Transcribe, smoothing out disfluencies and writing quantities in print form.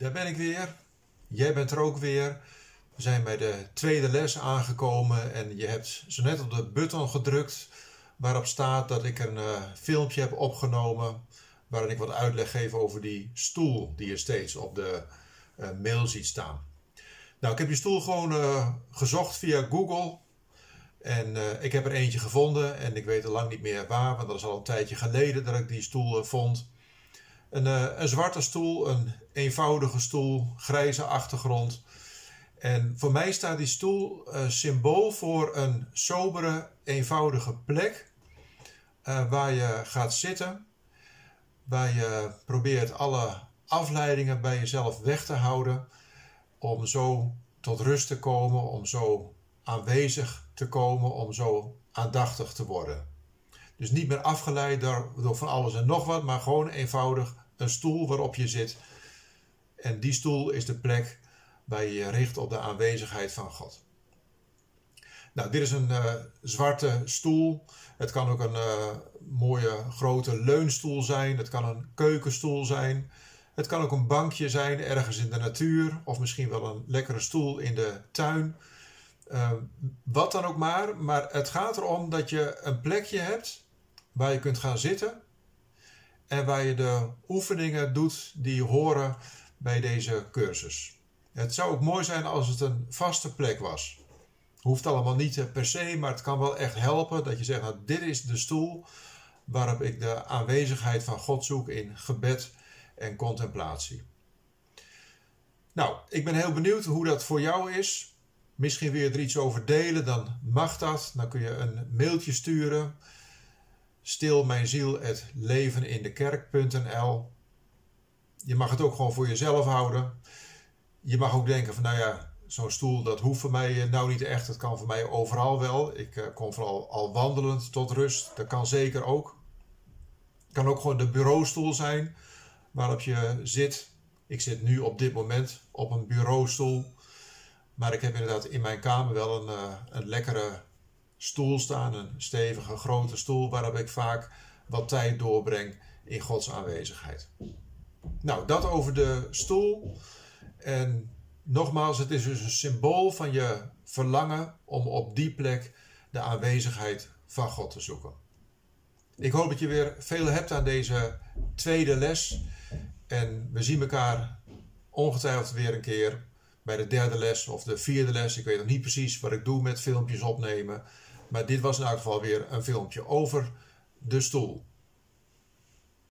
daar ben ik weer. Jij bent er ook weer. We zijn bij de tweede les aangekomen en je hebt zo net op de button gedrukt waarop staat dat ik een filmpje heb opgenomen waarin ik wat uitleg geef over die stoel die je steeds op de mail ziet staan. Nou, ik heb die stoel gewoon gezocht via Google en ik heb er eentje gevonden en ik weet al lang niet meer waar, want dat is al een tijdje geleden dat ik die stoel vond. Een zwarte stoel, een eenvoudige stoel, grijze achtergrond. En voor mij staat die stoel symbool voor een sobere, eenvoudige plek waar je gaat zitten. Waar je probeert alle afleidingen bij jezelf weg te houden. Om zo tot rust te komen, om zo aanwezig te komen, om zo aandachtig te worden. Dus niet meer afgeleid door van alles en nog wat, maar gewoon eenvoudig een stoel waarop je zit. En die stoel is de plek waar je je richt op de aanwezigheid van God. Nou, dit is een zwarte stoel. Het kan ook een mooie grote leunstoel zijn. Het kan een keukenstoel zijn. Het kan ook een bankje zijn ergens in de natuur. Of misschien wel een lekkere stoel in de tuin. Wat dan ook maar het gaat erom dat je een plekje hebt waar je kunt gaan zitten. En waar je de oefeningen doet die horen bij deze cursus. Het zou ook mooi zijn als het een vaste plek was. Hoeft allemaal niet per se, maar het kan wel echt helpen dat je zegt, nou, dit is de stoel waarop ik de aanwezigheid van God zoek in gebed en contemplatie. Nou, ik ben heel benieuwd hoe dat voor jou is. Misschien wil je er iets over delen, dan mag dat. Dan kun je een mailtje sturen. stilmijnziel@levenindekerk.nl. Je mag het ook gewoon voor jezelf houden. Je mag ook denken van, nou ja, zo'n stoel, dat hoeft voor mij nou niet echt. Dat kan voor mij overal wel. Ik kom vooral al wandelend tot rust. Dat kan zeker ook. Het kan ook gewoon de bureaustoel zijn waarop je zit. Ik zit nu op dit moment op een bureaustoel. Maar ik heb inderdaad in mijn kamer wel een lekkere stoel staan. Een stevige grote stoel waarop ik vaak wat tijd doorbreng in Gods aanwezigheid. Nou, dat over de stoel. En nogmaals, het is dus een symbool van je verlangen om op die plek de aanwezigheid van God te zoeken. Ik hoop dat je weer veel hebt aan deze tweede les. En we zien elkaar ongetwijfeld weer een keer bij de derde les of de vierde les. Ik weet nog niet precies wat ik doe met filmpjes opnemen. Maar dit was in elk geval weer een filmpje over de stoel.